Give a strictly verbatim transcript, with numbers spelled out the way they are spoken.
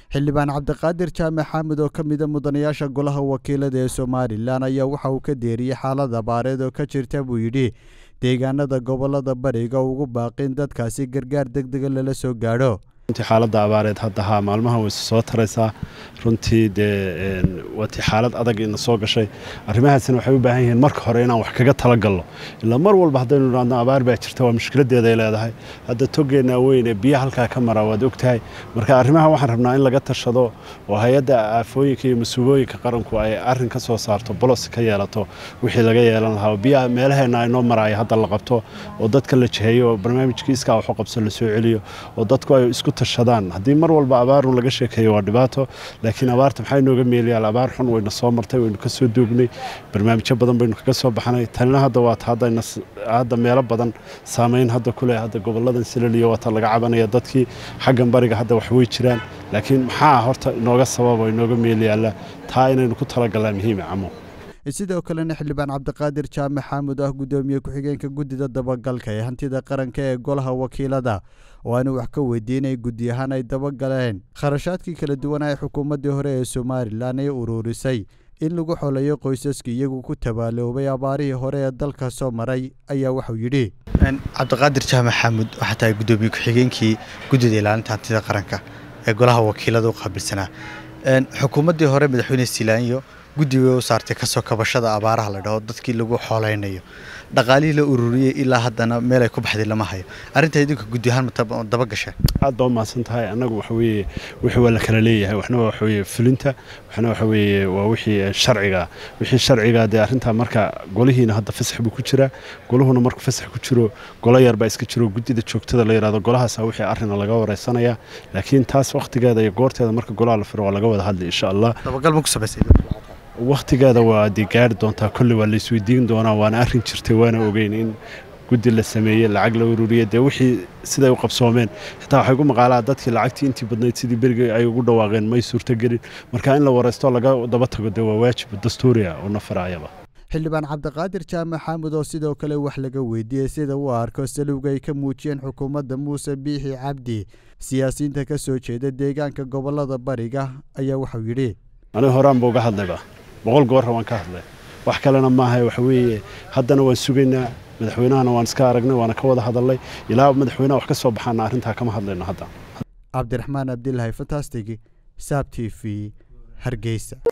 xildhibaan cabdiqaadir jaamac xamed oo ka mid ah mudanayaasha golaha wakiilada ee Soomaaliland ayaa waxa uu ka deeriyay xaalad abaareed oo ka jirta buu yidhi deegaanada gobolada bariga ugu baaqin dadkaasi gargaar degdeg ah lala soo gaadho runtii xaaladda abaareed hadda ha maalmaha way soo taraysaa runtii dee waati xaalad adag ina soo gashay arrimahaasina waxay u baahan yihiin marka hore inaan wax kaga talagalno ilaa mar walba haddaynu idhaahno abaar baa jirta waa mushkiladeeda ay leedahay hadda togeena weyn ee biyaha halkaa ka mara waad ogtahay marka arrimaha waxaan rabnaa in laga tashado oo hay-adda aafooyinka iyo masuulooyinka qaranku ay arrin ka soo saarto bolos ka yeelato wixii laga yeelan lahaa biyaha meelaheena ay noo maraya hadda la qabto oo dadka la jiheeyo oo barnaamijkii iskaa wax u qabso la soo celiyo oo dadku ay isku tashadaan haddii mar walba abaarun laga sheekeeyo waa dhibaato laakiin abaarta maxay nooga meelayaa abaar xun wayna soo martay waynu ka soo doognay barnaamijyo badan baynu kaga soo baxnay tanina hadda waa hadda hadda meelo badan saameyn hadda ku leh hadda goboladan silaliyo wata laga cabanaya dadkii xaggan bariga hadda wax way jiraan laakiin maxaa horta inooga sabab oo inooga meelayaa taa inaynu ku talagalnaa muhiim ah camo sidoo kalena xildhibaan cabdiqaadir jaamac xamed ah gudoomiye ku-xigeenka guddida dabagalka ee hantida qaranka ee golaha wakiilada oo aanu wax ka weydiinay guddi ahaan ay dabagaleen kharashaadkii kala duwan ee xukuumaddii hore ee Soomaaliland ay ururisay in lagu xoolayo qoysaska iyagu ku tabaaloobay abaarihii hore ee dalka soo maray ayaa wuxuu yidhi cabdiqaadir jaamac xamed waxa tahay gudoomiye ku-xigeenkii guddida ilaalinta hantida qaranka ee golaha wakiilada u qaabilsanaa xukuumaddii hore madaxweyne Silaanyo guddiga u saartay ka soo kabashada abaaraha la dhaho dadkii lagu xooleynayo dhaqaalihii la ururiyay ilaa haddana meel ay ku baxday lama hayo arrinta idinka guddi ahaan daba gashay aad baa maasan tahay anagu waxa weeye wixii waa la kala leeyahay waxna waxa weeye fulinta waxna waxa weeye waa wixii sharciga wixii sharciga de arrinta marka golihiina hadda fasax buu ku jira golahuna markuu fasax ku jiro golo yar baa iska jiro guddida joogtada la yiraahdo golahaas wixii arrin laga wareysanaya laakiin taas waqtigeeda iyo goorteeda marka golaha la firo waa laga wada hadlay insha Allah dabagal ma ku sabaysay waqtigeeda waa digaar doontaa kulli waa la isweydiin doonaa waana arrin jirtay waana ogeyn in guddi la sameeyay lacag la ururiyay de wixii siday u qabsoomeen xitaa waxay ugu maqaalaa dadkii lacagtii intii badnayd sidii beriga ay ugu dhawaaqeen may suurtagelin marka in la wareysto laga daba tago de waa waajib dastuuri ah oo nafaraayaba xildhibaan cabdiqaadir jaamac xamed oo sidoo kale wax laga weydiiyay sida uu arko salowga ay ka muujiyeen xukuumadda Muuse Biixi Cabdi siyaasiyiinta ka soo jeeda deegaanka gobolada bariga ayaa wuxuu yidhi aniga horaan buu uga hadlayba boqol goor waan ka hadlay wax kalena ma ahay waxa weeye haddana waan sugaynaa madaxweynahana waan iska aragnay waana ka wada hadalnay ilaa madaxweynaha wax ka soo baxaana arrintaa kama hadlayno hadda cabdiraxmaan abdillahi fantastic sab t v hargeysa